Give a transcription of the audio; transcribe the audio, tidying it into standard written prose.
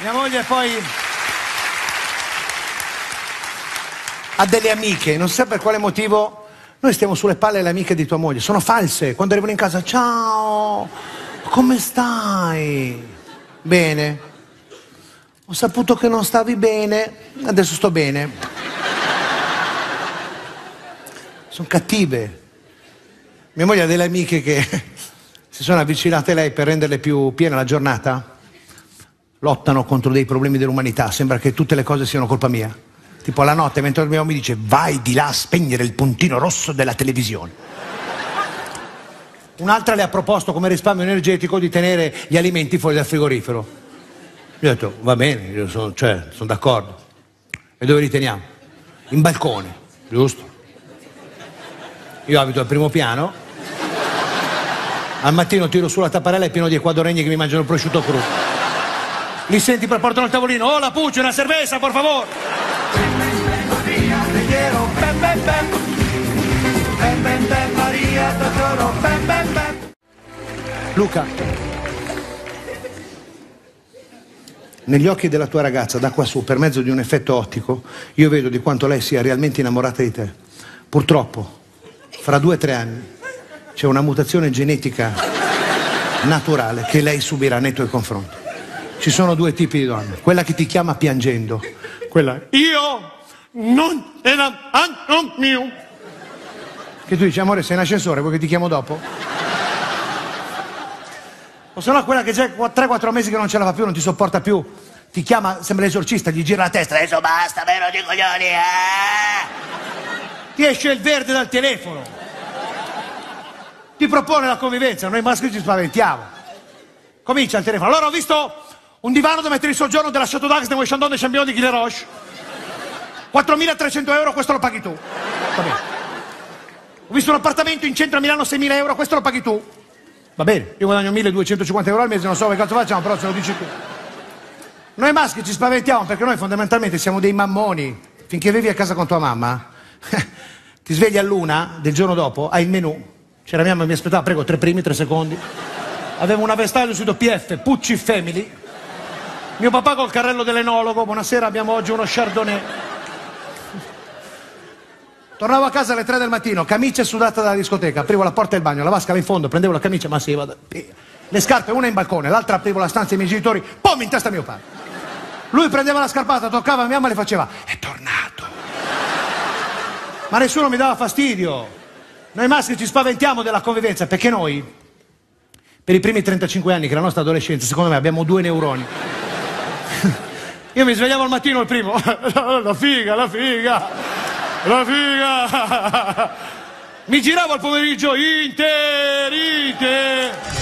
Mia moglie poi ha delle amiche, non si sa per quale motivo. Noi stiamo sulle palle alle amiche di tua moglie, sono false. Quando arrivano in casa, ciao, come stai? Bene. Ho saputo che non stavi bene, adesso sto bene. Sono cattive. Mia moglie ha delle amiche che si sono avvicinate a lei per renderle più piena la giornata. Lottano contro dei problemi dell'umanità, sembra che tutte le cose siano colpa mia. Tipo la notte mentre dormiamo mi dice: vai di là a spegnere il puntino rosso della televisione. Un'altra le ha proposto come risparmio energetico di tenere gli alimenti fuori dal frigorifero. Io ho detto va bene, io sono d'accordo. E dove li teniamo? In balcone, giusto? Io abito al primo piano. Al mattino tiro su la tapparella e è pieno di equadoregni che mi mangiano il prosciutto crudo. Li senti per portare al tavolino: oh, la puccia, una cerveza, por favor. Luca, negli occhi della tua ragazza da qua su, per mezzo di un effetto ottico, io vedo di quanto lei sia realmente innamorata di te. Purtroppo fra 2 o 3 anni c'è una mutazione genetica naturale che lei subirà nei tuoi confronti. Ci sono 2 tipi di donne: quella che ti chiama piangendo, quella io non era mio, che tu dici amore sei in ascensore, vuoi che ti chiamo dopo? O se no quella che c'è 3-4 mesi che non ce la fa più, non ti sopporta più, ti chiama, sembra l'esorcista, gli gira la testa, adesso basta, vero di coglioni, ti esce il verde dal telefono, ti propone la convivenza. Noi maschi ci spaventiamo, comincia il telefono: allora ho visto un divano da mettere in soggiorno della Chateau d'Ax de Chandon de Champion di Quileroche, 4.300 euro, questo lo paghi tu. Va bene. Ho visto un appartamento in centro a Milano, 6.000 euro, questo lo paghi tu. Va bene, io guadagno 1.250 euro al mese, non so che cazzo facciamo, però se lo dici tu. Noi maschi ci spaventiamo perché noi fondamentalmente siamo dei mammoni. Finché vivi a casa con tua mamma, ti svegli all'1 del giorno dopo, hai il menù. C'era mia mamma, mi aspettava, prego, 3 primi, 3 secondi. Avevo una vestaglia sui PF, Pucci Family. Mio papà col carrello dell'enologo: buonasera, abbiamo oggi uno chardonnay. Tornavo a casa alle 3 del mattino, camicia sudata dalla discoteca, aprivo la porta del bagno, la vasca va in fondo, prendevo la camicia, ma sì, vado. Le scarpe, una in balcone, l'altra aprivo la stanza dei miei genitori, pom, in testa a mio padre. Lui prendeva la scarpata, toccava mia mamma e le faceva: è tornato. Ma nessuno mi dava fastidio. Noi maschi ci spaventiamo della convivenza perché noi, per i primi 35 anni che è la nostra adolescenza, secondo me abbiamo 2 neuroni. Io mi svegliavo al mattino il primo, la figa, la figa, la figa. Mi giravo al pomeriggio, Inter.